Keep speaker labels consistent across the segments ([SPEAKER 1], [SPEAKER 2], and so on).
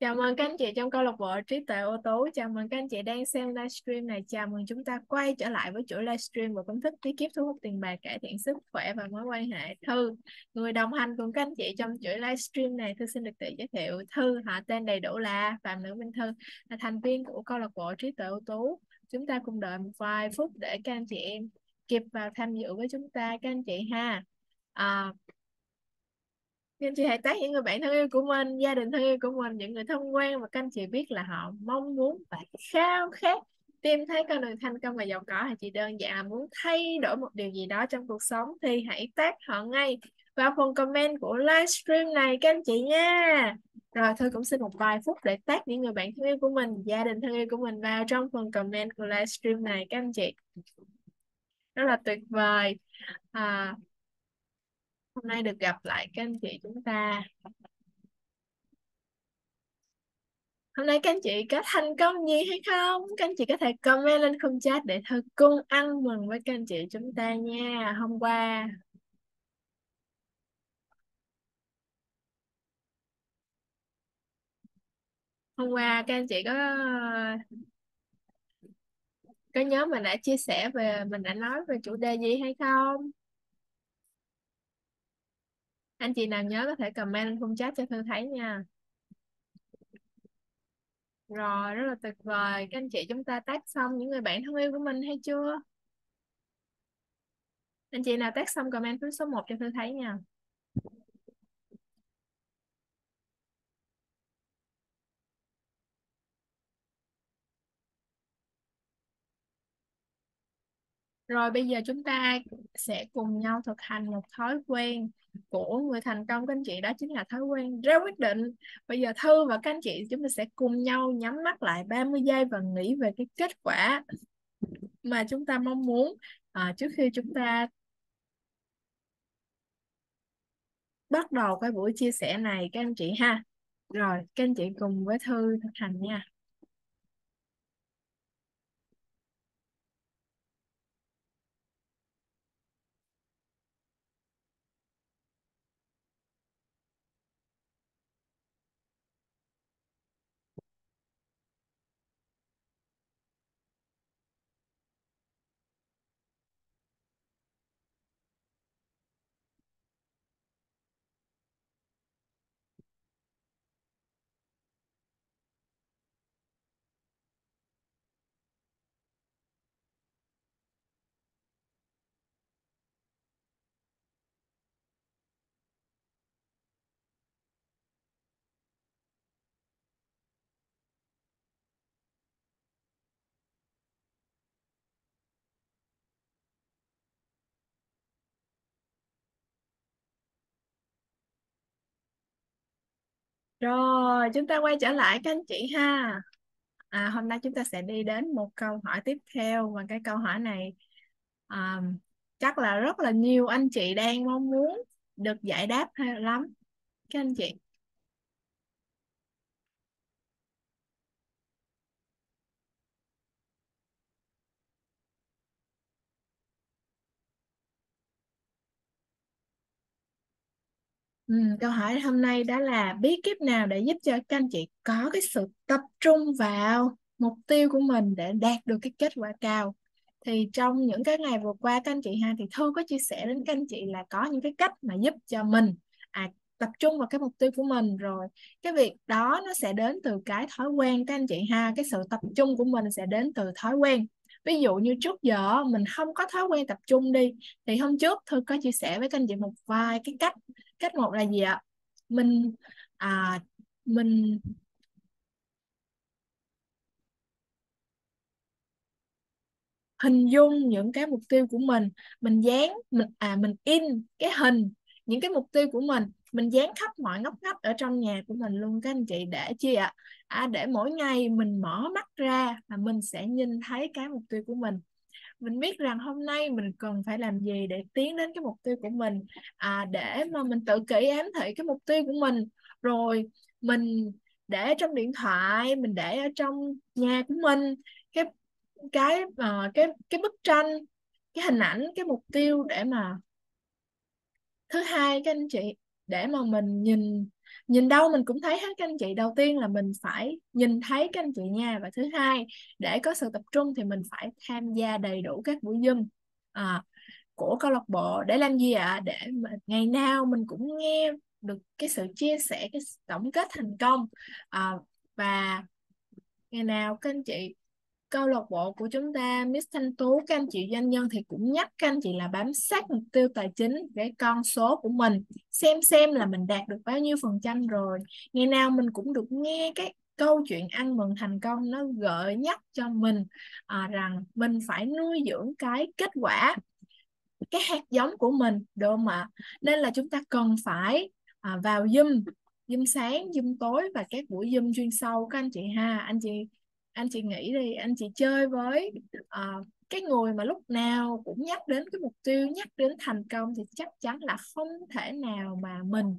[SPEAKER 1] Chào mừng các anh chị trong câu lạc bộ trí tuệ ưu tú. Chào mừng các anh chị đang xem livestream này. Chào mừng chúng ta quay trở lại với chuỗi livestream và công thức bí kíp thu hút tiền bạc, cải thiện sức khỏe và mối quan hệ. Thư, người đồng hành cùng các anh chị trong chuỗi livestream này. Thư xin được tự giới thiệu. Thư, họ tên đầy đủ là Phạm Nữ Minh Thư, là thành viên của câu lạc bộ trí tuệ ưu tú. Chúng ta cùng đợi một vài phút để các anh chị em kịp vào tham dự với chúng ta các anh chị ha. À, các anh chị hãy tag những người bạn thân yêu của mình, gia đình thân yêu của mình, những người thân quen mà các anh chị biết là họ mong muốn và khao khát tìm thấy con đường thành công và giàu có, hay chỉ đơn giản là muốn thay đổi một điều gì đó trong cuộc sống, thì hãy tag họ ngay vào phần comment của livestream này các anh chị nha. Rồi thôi cũng xin một vài phút để tag những người bạn thân yêu của mình, gia đình thân yêu của mình vào trong phần comment của livestream này các anh chị. Rất là tuyệt vời. à, Hôm nay được gặp lại các anh chị chúng ta. Hôm nay các anh chị có thành công gì hay không? Các anh chị có thể comment lên khung chat để Thư cùng ăn mừng với các anh chị chúng ta nha. Hôm qua các anh chị có nhớ mình đã chia sẻ về, mình đã nói về chủ đề gì hay không? Anh chị nào nhớ có thể comment lên khung chat cho Thư thấy nha. Rồi, rất là tuyệt vời. Các anh chị chúng ta tag xong những người bạn thân yêu của mình hay chưa? Anh chị nào tag xong comment phím số 1 cho Thư thấy nha. Rồi bây giờ chúng ta sẽ cùng nhau thực hành một thói quen của người thành công các anh chị, đó chính là thói quen ra quyết định. Bây giờ Thư và các anh chị chúng ta sẽ cùng nhau nhắm mắt lại 30 giây và nghĩ về cái kết quả mà chúng ta mong muốn trước khi chúng ta bắt đầu cái buổi chia sẻ này các anh chị ha. Rồi các anh chị cùng với Thư thực hành nha. Rồi chúng ta quay trở lại các anh chị ha. Hôm nay chúng ta sẽ đi đến một câu hỏi tiếp theo, và cái câu hỏi này à, chắc là rất là nhiều anh chị đang mong muốn được giải đáp hay lắm các anh chị. Câu hỏi hôm nay đó là bí kíp nào để giúp cho các anh chị có cái sự tập trung vào mục tiêu của mình để đạt được cái kết quả cao. Thì trong những cái ngày vừa qua các anh chị ha, thì Thư có chia sẻ đến các anh chị là có những cái cách mà giúp cho mình tập trung vào cái mục tiêu của mình. Rồi cái việc đó nó sẽ đến từ cái thói quen các anh chị ha, cái sự tập trung của mình sẽ đến từ thói quen. Ví dụ như trước giờ mình không có thói quen tập trung đi, thì hôm trước Thư có chia sẻ với các anh chị một vài cái cách. Cách một là gì ạ? Mình à, mình hình dung những cái mục tiêu của mình dán mình in cái hình những cái mục tiêu của mình dán khắp mọi ngóc ngách ở trong nhà của mình luôn các anh chị, để chi ạ? Để mỗi ngày mình mở mắt ra là mình sẽ nhìn thấy cái mục tiêu của mình biết rằng hôm nay mình cần phải làm gì để tiến đến cái mục tiêu của mình, để mà mình tự kỷ ám thị cái mục tiêu của mình. Rồi mình để trong điện thoại, mình để ở trong nhà của mình cái cái bức tranh, cái hình ảnh, cái mục tiêu, để mà thứ hai các anh chị, để mà mình nhìn Nhìn đâu mình cũng thấy hết các anh chị. Đầu tiên là mình phải nhìn thấy các anh chị nha, và thứ hai, để có sự tập trung thì mình phải tham gia đầy đủ các buổi Zoom à, của câu lạc bộ. Để làm gì ạ? Để mà ngày nào mình cũng nghe được cái sự chia sẻ, cái tổng kết thành công. à, và ngày nào các anh chị, câu lạc bộ của chúng ta, Miss Thanh Tú, các anh chị doanh nhân thì cũng nhắc các anh chị là bám sát mục tiêu tài chính, cái con số của mình, xem là mình đạt được bao nhiêu phần trăm rồi. Ngày nào mình cũng được nghe cái câu chuyện ăn mừng thành công, nó gợi nhắc cho mình rằng mình phải nuôi dưỡng cái kết quả, cái hạt giống của mình, được không ạ? Nên là chúng ta cần phải vào Zoom, Zoom sáng, Zoom tối và các buổi Zoom chuyên sâu các anh chị ha. Anh chị nghĩ đi, anh chị chơi với cái người mà lúc nào cũng nhắc đến cái mục tiêu, nhắc đến thành công, thì chắc chắn là không thể nào mà mình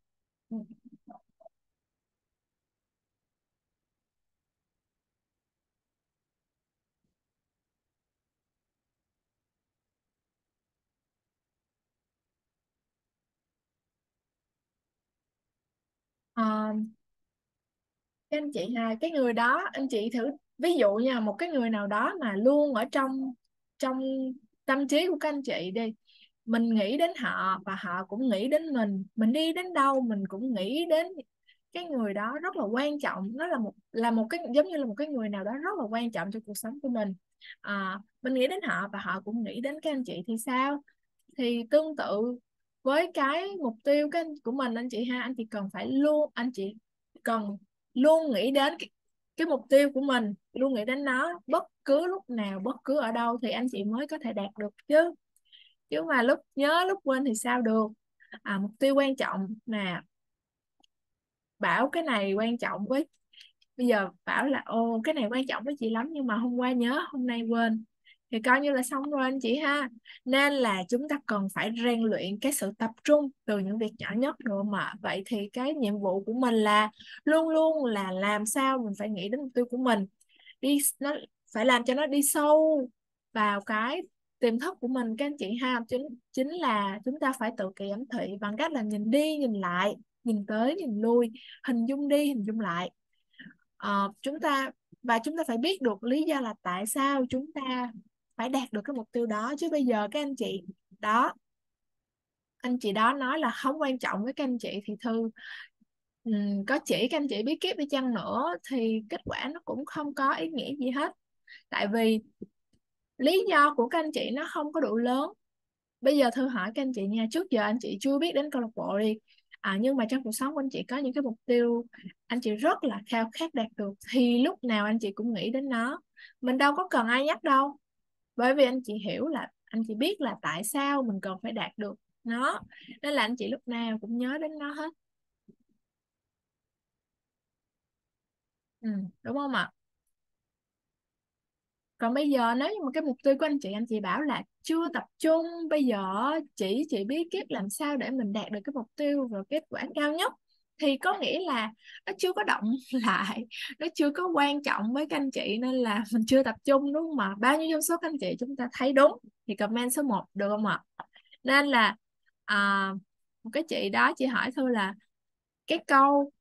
[SPEAKER 1] ờ, các anh chị ha, cái người đó anh chị thử ví dụ nha, một cái người nào đó mà luôn ở trong trong tâm trí của các anh chị đi, mình nghĩ đến họ và họ cũng nghĩ đến mình đi đến đâu mình cũng nghĩ đến cái người đó, rất là quan trọng. Nó là một cái giống như là một cái người nào đó rất là quan trọng trong cuộc sống của mình. Mình nghĩ đến họ và họ cũng nghĩ đến các anh chị thì sao? Thì tương tự với cái mục tiêu của mình, anh chị ha, anh chị cần luôn nghĩ đến cái mục tiêu của mình, luôn nghĩ đến nó bất cứ lúc nào, bất cứ ở đâu, thì anh chị mới có thể đạt được chứ. Chứ mà lúc nhớ lúc quên thì sao được. Mục tiêu quan trọng nè, bảo cái này quan trọng với, bây giờ bảo là ô cái này quan trọng với chị lắm, nhưng mà hôm qua nhớ hôm nay quên, thì coi như là xong rồi anh chị ha. Nên là chúng ta cần phải rèn luyện cái sự tập trung từ những việc nhỏ nhất rồi mà. Vậy thì cái nhiệm vụ của mình là luôn luôn là làm sao mình phải nghĩ đến mục tiêu của mình, nó phải làm cho nó đi sâu vào cái tiềm thức của mình các anh chị ha. Chính là chúng ta phải tự kỷ ám thị bằng cách là nhìn đi nhìn lại, nhìn tới nhìn lui, hình dung đi hình dung lại. Chúng ta và chúng ta phải biết được lý do là tại sao chúng ta phải đạt được cái mục tiêu đó. Chứ bây giờ các đó anh chị đó nói là không quan trọng với các anh chị thì Thư có chỉ các anh chị bí kíp đi chăng nữa thì kết quả nó cũng không có ý nghĩa gì hết. Tại vì lý do của các anh chị nó không có đủ lớn. Bây giờ Thư hỏi các anh chị nha, trước giờ anh chị chưa biết đến câu lạc bộ đi, nhưng mà trong cuộc sống của anh chị có những cái mục tiêu anh chị rất là khao khát đạt được, thì lúc nào anh chị cũng nghĩ đến nó. Mình đâu có cần ai nhắc đâu, bởi vì anh chị hiểu là anh chị biết là tại sao mình cần phải đạt được nó, nên là anh chị lúc nào cũng nhớ đến nó hết. Ừ, đúng không ạ? Còn bây giờ nếu như mà cái mục tiêu của anh chị bảo là chưa tập trung, bây giờ chị bí kíp làm sao để mình đạt được cái mục tiêu và kết quả cao nhất, thì có nghĩa là nó chưa có động lại, nó chưa có quan trọng với các anh chị, nên là mình chưa tập trung, đúng không ạ? Bao nhiêu trong số các anh chị chúng ta thấy đúng thì comment số 1 được không ạ? Nên là à, một cái chị đó chị hỏi thôi cái câu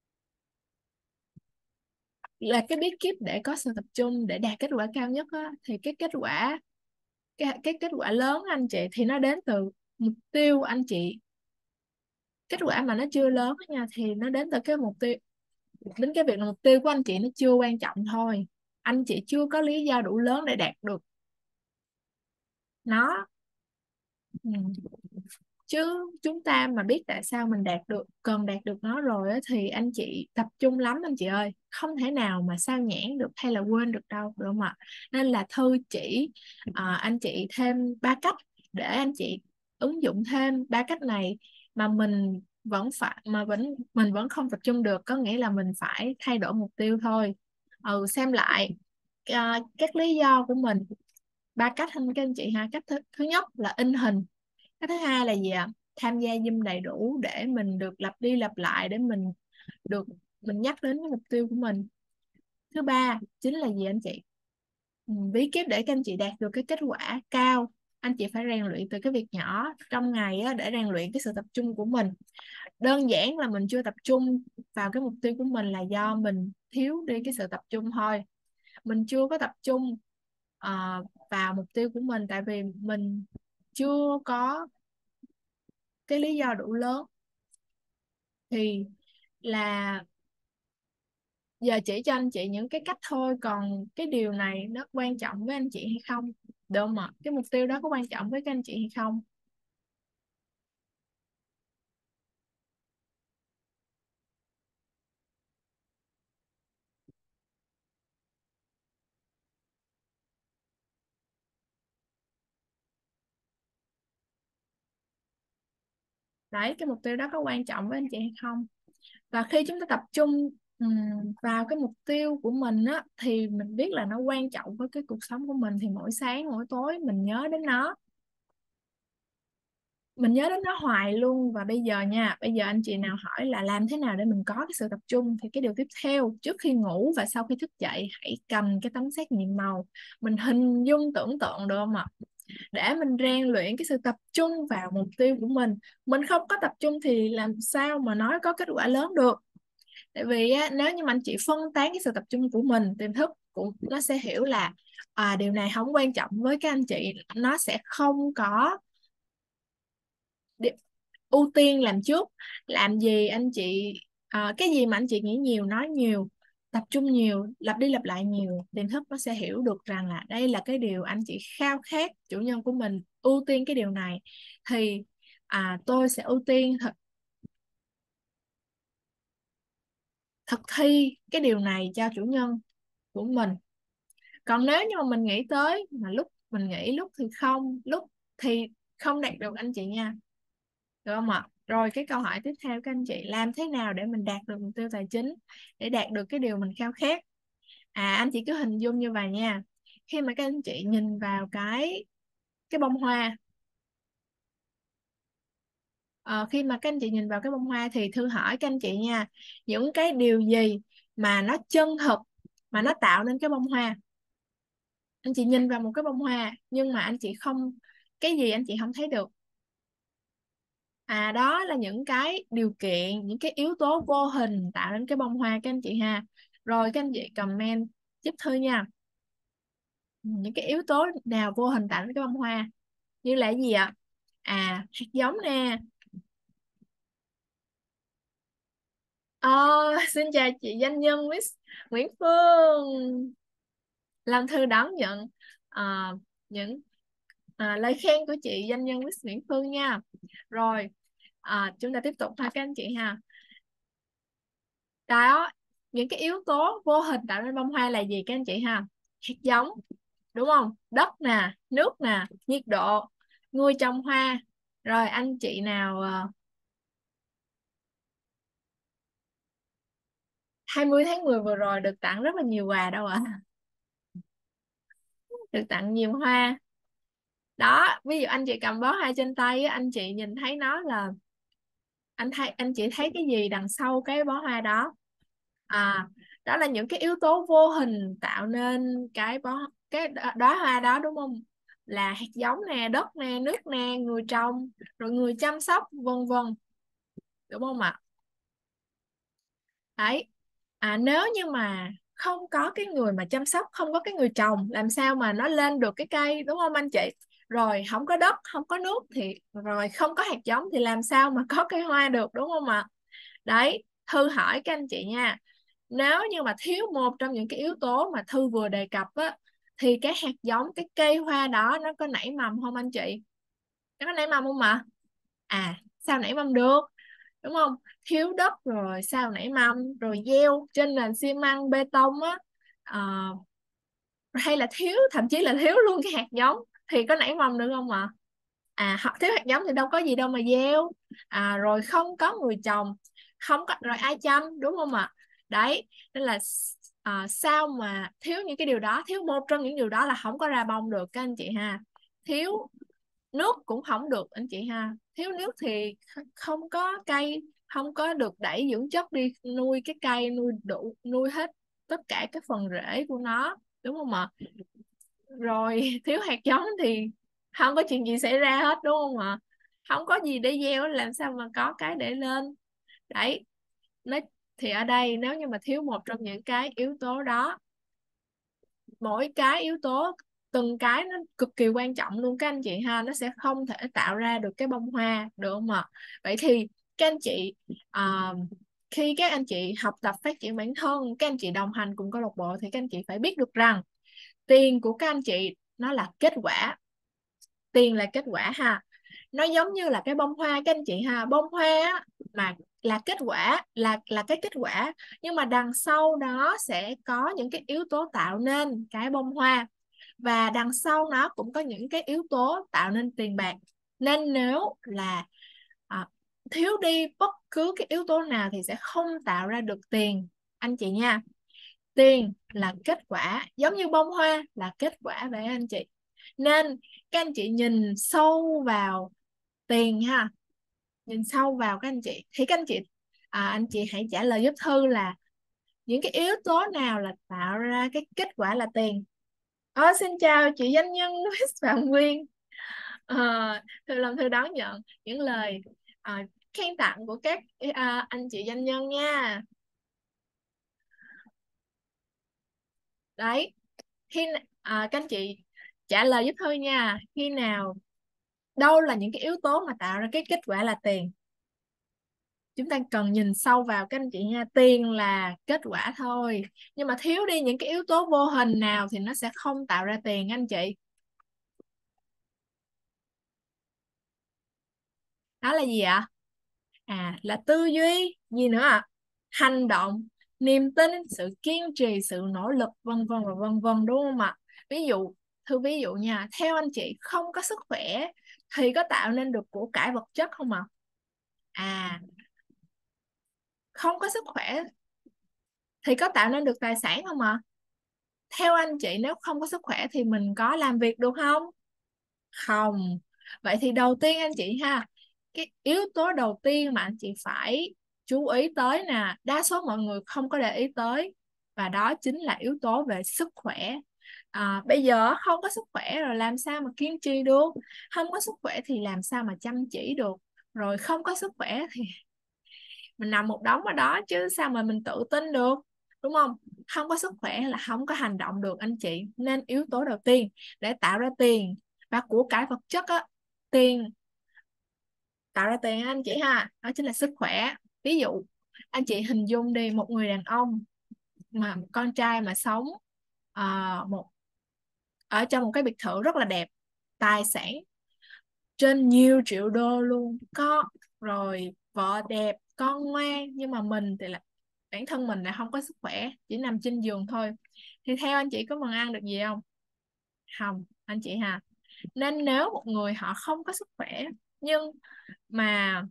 [SPEAKER 1] là cái bí kíp để có sự tập trung để đạt kết quả cao nhất á, thì cái kết quả lớn anh chị thì nó đến từ mục tiêu anh chị. Kết quả mà nó chưa lớn á nha thì nó đến từ cái mục tiêu, đến cái việc là mục tiêu của anh chị nó chưa quan trọng thôi. Anh chị chưa có lý do đủ lớn để đạt được nó. Ừ. Chứ chúng ta mà biết tại sao mình cần đạt được nó rồi á, thì anh chị tập trung lắm anh chị ơi, không thể nào mà sao nhãng được hay là quên được đâu, được không ạ? Nên là Thư chỉ anh chị thêm 3 cách để anh chị ứng dụng thêm 3 cách này mà mình vẫn không tập trung được, có nghĩa là mình phải thay đổi mục tiêu thôi. Xem lại các lý do của mình. 3 cách các anh chị ha. Cách thứ nhất là in hình. Cái thứ hai là gì ạ? Tham gia Zoom đầy đủ để mình được lặp đi lặp lại, để được mình nhắc đến cái mục tiêu của mình. Thứ ba chính là gì anh chị? Bí kíp để các anh chị đạt được cái kết quả cao, anh chị phải rèn luyện từ cái việc nhỏ trong ngày á, để rèn luyện cái sự tập trung của mình. Đơn giản là mình chưa tập trung vào cái mục tiêu của mình là do mình thiếu đi cái sự tập trung thôi. Mình chưa có tập trung vào mục tiêu của mình, tại vì mình chưa có cái lý do đủ lớn. Thì là giờ chỉ cho anh chị những cái cách thôi, còn cái điều này nó quan trọng với anh chị hay không, được không ạ? Cái mục tiêu đó có quan trọng với các anh chị hay không? Đấy, cái mục tiêu đó có quan trọng với anh chị hay không? Và khi chúng ta tập trung vào cái mục tiêu của mình á, thì mình biết là nó quan trọng với cái cuộc sống của mình, thì mỗi sáng mỗi tối mình nhớ đến nó, mình nhớ đến nó hoài luôn. Và bây giờ nha, bây giờ anh chị nào hỏi là làm thế nào để mình có cái sự tập trung, thì cái điều tiếp theo, trước khi ngủ và sau khi thức dậy, hãy cầm cái tấm xét nghiệm màu, mình hình dung tưởng tượng được không ạ, để mình rèn luyện cái sự tập trung vào mục tiêu của mình. Mình không có tập trung thì làm sao mà nói có kết quả lớn được. Tại vì á, nếu như mà anh chị phân tán cái sự tập trung của mình, tiềm thức cũng nó sẽ hiểu là điều này không quan trọng với các anh chị, nó sẽ không có ưu tiên làm trước. Làm gì anh chị cái gì mà anh chị nghĩ nhiều, nói nhiều, tập trung nhiều, lặp đi lặp lại nhiều, tiềm thức nó sẽ hiểu được rằng là đây là cái điều anh chị khao khát, chủ nhân của mình ưu tiên cái điều này, thì tôi sẽ ưu tiên thực thi cái điều này cho chủ nhân của mình. Còn nếu như mà mình nghĩ tới mà lúc mình nghĩ, lúc thì không, lúc thì không đạt được anh chị nha, được không ạ? Rồi cái câu hỏi tiếp theo, các anh chị làm thế nào để mình đạt được mục tiêu tài chính, để đạt được cái điều mình khao khát? Anh chị cứ hình dung như vậy nha. Khi mà các anh chị nhìn vào cái bông hoa, khi mà các anh chị nhìn vào cái bông hoa thì Thư hỏi các anh chị nha, những cái điều gì mà nó chân thực mà nó tạo nên cái bông hoa? Anh chị nhìn vào một cái bông hoa nhưng mà anh chị không, cái gì anh chị không thấy được? Đó là những cái điều kiện, những cái yếu tố vô hình tạo nên cái bông hoa các anh chị ha. Rồi các anh chị comment giúp Thư nha, những cái yếu tố nào vô hình tạo nên cái bông hoa, như là cái gì ạ? Hạt giống nè. Ờ, xin chào chị doanh nhân Miss Nguyễn Phương, làm Thư đón nhận ờ, những lời khen của chị doanh nhân Miss Nguyễn Phương nha. Rồi chúng ta tiếp tục ha các anh chị ha. Đó, những cái yếu tố vô hình tạo nên bông hoa là gì các anh chị ha? Hạt giống, đúng không? Đất nè, nước nè, nhiệt độ, người trồng hoa. Rồi anh chị nào 20 tháng 10 vừa rồi được tặng rất là nhiều quà đâu ạ? Được tặng nhiều hoa. Đó, ví dụ anh chị cầm bó hoa trên tay á, anh chị nhìn thấy nó là, anh chị thấy cái gì đằng sau cái bó hoa đó? à Đó là những cái yếu tố vô hình tạo nên đóa hoa đó, đúng không? Là hạt giống nè, đất nè, nước nè, người trồng, rồi người chăm sóc, vân vân, đúng không ạ? Đấy. Nếu như mà không có cái người mà chăm sóc, không có cái người trồng, làm sao mà nó lên được cái cây, đúng không anh chị? Rồi không có đất, không có nước, thì rồi không có hạt giống thì làm sao mà có cây hoa được, đúng không ạ? Đấy, Thư hỏi các anh chị nha, nếu như mà thiếu một trong những cái yếu tố mà Thư vừa đề cập á, thì cái hạt giống, cái cây hoa đó nó có nảy mầm không anh chị? Nó có nảy mầm không ạ? Sao nảy mầm được, đúng không? Thiếu đất rồi sao nảy mầm, rồi gieo trên nền xi măng bê tông á, ờ, hay là thiếu, thậm chí là thiếu luôn cái hạt giống, thì có nảy mầm được không ạ? Hoặc thiếu hạt giống thì đâu có gì đâu mà gieo. Rồi không có người trồng, không có rồi ai chăm, đúng không ạ? Đấy, nên là sao mà thiếu những cái điều đó, thiếu một trong những điều đó là không có ra bông được các anh chị ha. Thiếu nước cũng không được anh chị ha, thiếu nước thì không có cây, không có được đẩy dưỡng chất đi nuôi cái cây, nuôi hết tất cả các phần rễ của nó, đúng không ạ? Rồi thiếu hạt giống thì không có chuyện gì xảy ra hết, đúng không ạ? Không có gì để gieo làm sao mà có cái để lên. Đấy, nó thì ở đây nếu như mà thiếu một trong những cái yếu tố đó, mỗi cái yếu tố từng cái nó cực kỳ quan trọng luôn các anh chị ha, nó sẽ không thể tạo ra được cái bông hoa được không ạ? Vậy thì các anh chị, à, khi các anh chị học tập phát triển bản thân, các anh chị đồng hành cùng câu lạc bộ thì các anh chị phải biết được rằng tiền của các anh chị nó là kết quả. Tiền là kết quả ha, nó giống như là cái bông hoa các anh chị ha. Bông hoa á, mà là kết quả, là cái kết quả, nhưng mà đằng sau đó sẽ có những cái yếu tố tạo nên cái bông hoa, và đằng sau nó cũng có những cái yếu tố tạo nên tiền bạc. Nên nếu là à, thiếu đi bất cứ cái yếu tố nào thì sẽ không tạo ra được tiền anh chị nha. Tiền là kết quả, giống như bông hoa là kết quả vậy anh chị. Nên các anh chị nhìn sâu vào tiền ha, nhìn sâu vào các anh chị thì các anh chị, anh chị hãy trả lời giúp Thư là những cái yếu tố nào là tạo ra cái kết quả là tiền. Xin chào chị doanh nhân Louis Phạm Nguyên. Ờ, Thư làm Thư đón nhận những lời khen tặng của các anh chị doanh nhân nha. Đấy, các anh chị trả lời giúp Thư nha, khi nào, đâu là những cái yếu tố mà tạo ra cái kết quả là tiền. Chúng ta cần nhìn sâu vào các anh chị nha. Tiền là kết quả thôi, nhưng mà thiếu đi những cái yếu tố vô hình nào thì nó sẽ không tạo ra tiền anh chị. Đó là gì ạ? Là tư duy, gì nữa ạ? Hành động, niềm tin, sự kiên trì, sự nỗ lực, vân vân và vân vân, đúng không ạ? Ví dụ, ví dụ nha, theo anh chị không có sức khỏe thì có tạo nên được của cải vật chất không ạ? À, không có sức khỏe thì có tạo nên được tài sản không ạ? Theo anh chị nếu không có sức khỏe thì mình có làm việc được không? Không. Vậy thì đầu tiên anh chị ha, cái yếu tố đầu tiên mà anh chị phải chú ý tới nè, đa số mọi người không có để ý tới, và đó chính là yếu tố về sức khỏe. Bây giờ không có sức khỏe rồi làm sao mà kiên trì được, không có sức khỏe thì làm sao mà chăm chỉ được, rồi không có sức khỏe thì mình nằm một đống ở đó chứ sao mà mình tự tin được, đúng không? Không có sức khỏe là không có hành động được anh chị. Nên yếu tố đầu tiên để tạo ra tiền và của cải vật chất á, tiền tạo ra tiền anh chị ha, đó chính là sức khỏe. Ví dụ anh chị hình dung đi, một người đàn ông mà con trai mà sống một ở trong một cái biệt thự rất là đẹp, tài sản trên nhiều triệu đô luôn có, rồi vợ đẹp, con ngoan, nhưng mà mình thì là bản thân mình lại không có sức khỏe, chỉ nằm trên giường thôi, thì theo anh chị có mần ăn được gì không? Không anh chị ha. Nên nếu một người họ không có sức khỏe nhưng mà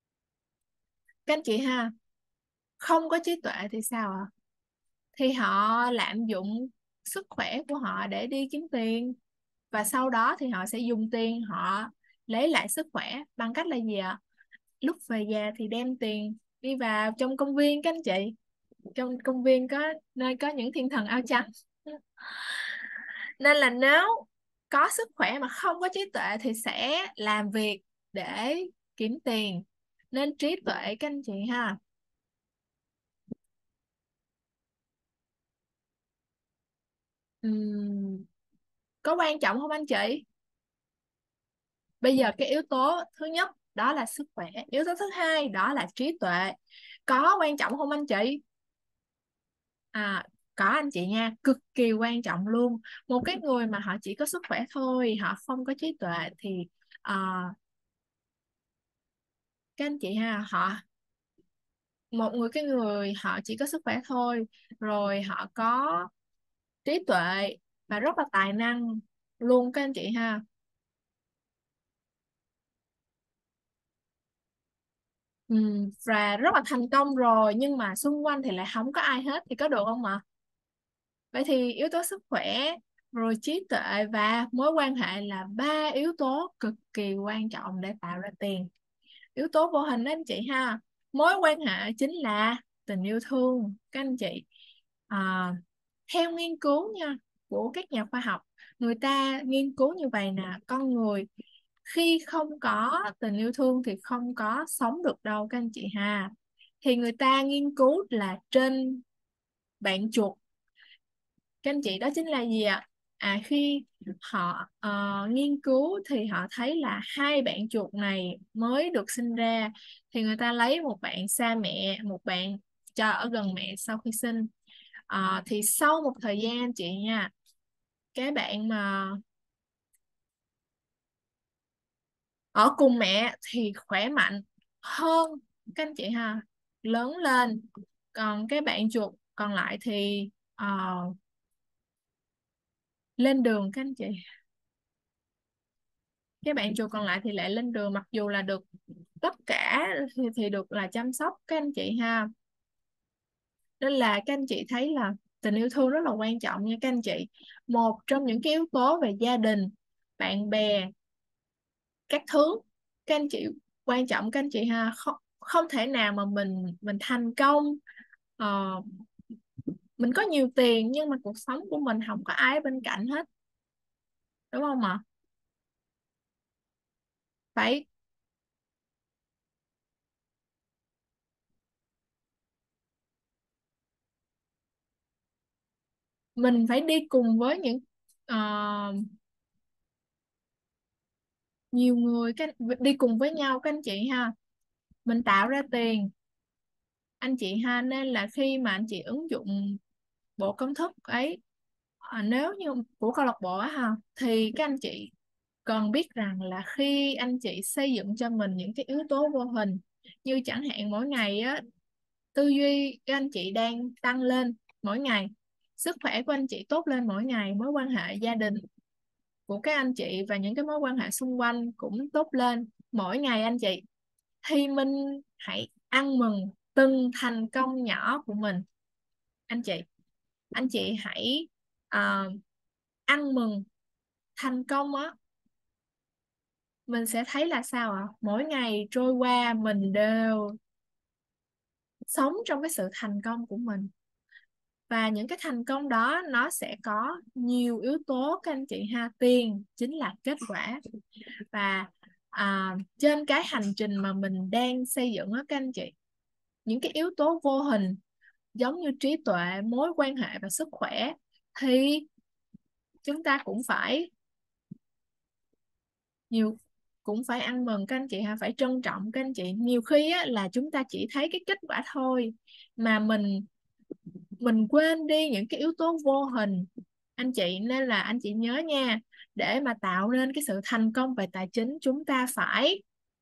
[SPEAKER 1] các anh chị ha, không có trí tuệ thì sao ạ? Thì họ lạm dụng sức khỏe của họ để đi kiếm tiền, và sau đó thì họ sẽ dùng tiền họ lấy lại sức khỏe bằng cách là gì ạ? Lúc về già thì đem tiền đi vào trong công viên các anh chị. Trong công viên có nơi có những thiên thần áo trắng. Nên là nếu có sức khỏe mà không có trí tuệ thì sẽ làm việc để kiếm tiền. Nên trí tuệ các anh chị ha. Ừm, có quan trọng không anh chị? Bây giờ cái yếu tố thứ nhất đó là sức khỏe, yếu tố thứ hai đó là trí tuệ, có quan trọng không anh chị? À, có anh chị nha, cực kỳ quan trọng luôn. Một cái người mà họ chỉ có sức khỏe thôi, họ không có trí tuệ thì à, các anh chị ha, cái người họ chỉ có sức khỏe thôi, rồi họ có trí tuệ và rất là tài năng luôn các anh chị ha. Và rất là thành công rồi nhưng mà xung quanh thì lại không có ai hết thì có được không ạ? Vậy thì yếu tố sức khỏe, rồi trí tuệ và mối quan hệ là ba yếu tố cực kỳ quan trọng để tạo ra tiền. Yếu tố vô hình đó anh chị ha. Mối quan hệ chính là tình yêu thương các anh chị. à, Theo nghiên cứu nha, của các nhà khoa học, người ta nghiên cứu như vậy nè, con người khi không có tình yêu thương thì không có sống được đâu các anh chị ha. thì người ta nghiên cứu là trên bạn chuột. Các anh chị, đó chính là gì ạ? Khi họ nghiên cứu thì họ thấy là hai bạn chuột này mới được sinh ra, thì người ta lấy một bạn xa mẹ, một bạn cho ở gần mẹ sau khi sinh. Thì sau một thời gian anh chị nha, cái bạn mà ở cùng mẹ thì khỏe mạnh hơn các anh chị ha, lớn lên. Còn cái bạn chuột còn lại thì lên đường các anh chị. Cái bạn chuột còn lại thì lại lên đường, mặc dù là được tất cả thì được là chăm sóc các anh chị ha. Nên là các anh chị thấy là tình yêu thương rất là quan trọng nha các anh chị. Một trong những cái yếu tố về gia đình, bạn bè, các thứ, các anh chị, quan trọng các anh chị ha. Không thể nào mà mình thành công, ờ, mình có nhiều tiền nhưng mà cuộc sống của mình không có ai bên cạnh hết, đúng không ạ? Phải, mình phải đi cùng với những ờ, nhiều người, đi cùng với nhau các anh chị ha, mình tạo ra tiền anh chị ha. Nên là khi mà anh chị ứng dụng bộ công thức ấy, nếu như của câu lạc bộ á ha, thì các anh chị cần biết rằng là khi anh chị xây dựng cho mình những cái yếu tố vô hình, như chẳng hạn mỗi ngày á, tư duy các anh chị đang tăng lên mỗi ngày, sức khỏe của anh chị tốt lên mỗi ngày, mối quan hệ gia đình của các anh chị và những cái mối quan hệ xung quanh cũng tốt lên mỗi ngày anh chị, thì mình hãy ăn mừng từng thành công nhỏ của mình anh chị. Anh chị hãy à, ăn mừng thành công á, mình sẽ thấy là sao ạ? Mỗi ngày trôi qua mình đều sống trong cái sự thành công của mình, và những cái thành công đó nó sẽ có nhiều yếu tố các anh chị ha. Tiền chính là kết quả, và trên cái hành trình mà mình đang xây dựng á các anh chị, những cái yếu tố vô hình giống như trí tuệ, mối quan hệ và sức khỏe, thì chúng ta nhiều cũng phải ăn mừng các anh chị ha, phải trân trọng các anh chị. Nhiều khi á, là chúng ta chỉ thấy cái kết quả thôi, mà mình quên đi những cái yếu tố vô hình anh chị. Nên là anh chị nhớ nha, để mà tạo nên cái sự thành công về tài chính, chúng ta phải,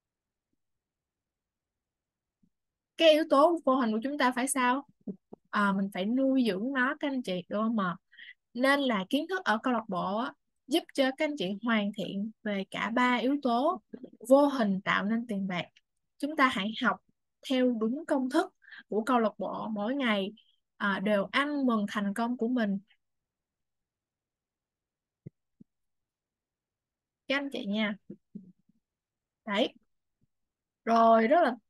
[SPEAKER 1] cái yếu tố vô hình của chúng ta phải sao? Mình phải nuôi dưỡng nó các anh chị, đúng không ạ? Nên là kiến thức ở câu lạc bộ á, giúp cho các anh chị hoàn thiện về cả ba yếu tố vô hình tạo nên tiền bạc. Chúng ta hãy học theo đúng công thức của câu lạc bộ mỗi ngày, đều ăn mừng thành công của mình các anh chị nha. Đấy, rồi,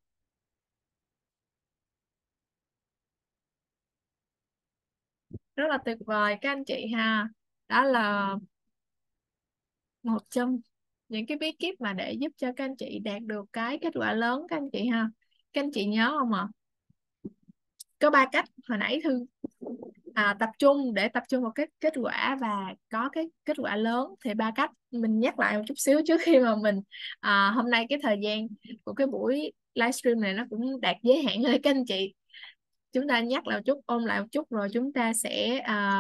[SPEAKER 1] rất là tuyệt vời các anh chị ha. Đó là một trong những cái bí kíp mà để giúp cho các anh chị đạt được cái kết quả lớn các anh chị ha. Các anh chị nhớ không ạ? Có ba cách hồi nãy Thư tập trung để tập trung vào cái kết quả và có cái kết quả lớn, thì ba cách mình nhắc lại một chút xíu trước khi mà mình hôm nay cái thời gian của cái buổi livestream này nó cũng đạt giới hạn rồi các anh chị. Chúng ta nhắc lại một chút, ôn lại một chút, rồi chúng ta sẽ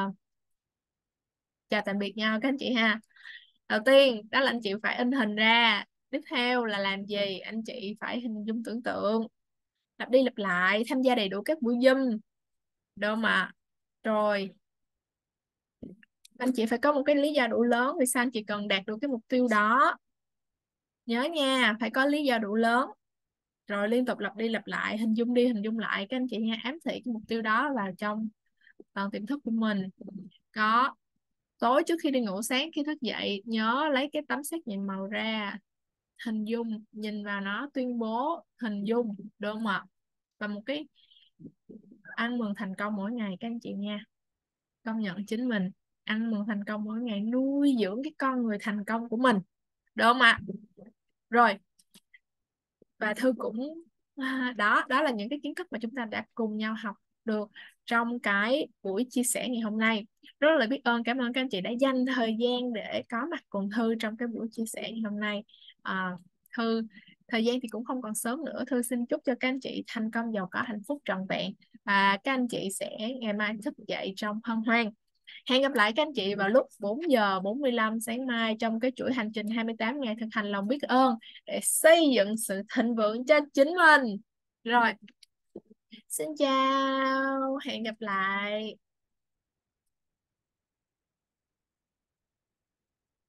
[SPEAKER 1] chào tạm biệt nhau các anh chị ha. Đầu tiên đó là anh chị phải in hình ra, tiếp theo là làm gì? Anh chị phải hình dung tưởng tượng, lặp đi lặp lại, tham gia đầy đủ các buổi Zoom, đâu mà. Rồi anh chị phải có một cái lý do đủ lớn vì sao anh chị cần đạt được cái mục tiêu đó. Nhớ nha, phải có lý do đủ lớn. Rồi liên tục lặp đi lặp lại, hình dung đi hình dung lại các anh chị nha, ám thị cái mục tiêu đó vào trong toàn tiềm thức của mình. Có, tối trước khi đi ngủ, sáng khi thức dậy, nhớ lấy cái tấm xác nhận màu ra, hình dung nhìn vào nó, tuyên bố, hình dung, được không ạ? Và một cái ăn mừng thành công mỗi ngày các anh chị nha. Công nhận chính mình, ăn mừng thành công mỗi ngày, nuôi dưỡng cái con người thành công của mình, được không ạ? Rồi, và Thư cũng Đó đó là những cái kiến thức mà chúng ta đã cùng nhau học được trong cái buổi chia sẻ ngày hôm nay. Rất là biết ơn, cảm ơn các anh chị đã dành thời gian để có mặt cùng Thư trong cái buổi chia sẻ ngày hôm nay. à, Thư, thời gian thì cũng không còn sớm nữa, Thư xin chúc cho các anh chị thành công, giàu có, hạnh phúc trọn vẹn, và các anh chị sẽ ngày mai thức dậy trong hân hoan. Hẹn gặp lại các anh chị vào lúc 4 giờ 45 sáng mai trong cái chuỗi hành trình 28 ngày thực hành lòng biết ơn để xây dựng sự thịnh vượng cho chính mình. Rồi, xin chào, hẹn gặp lại.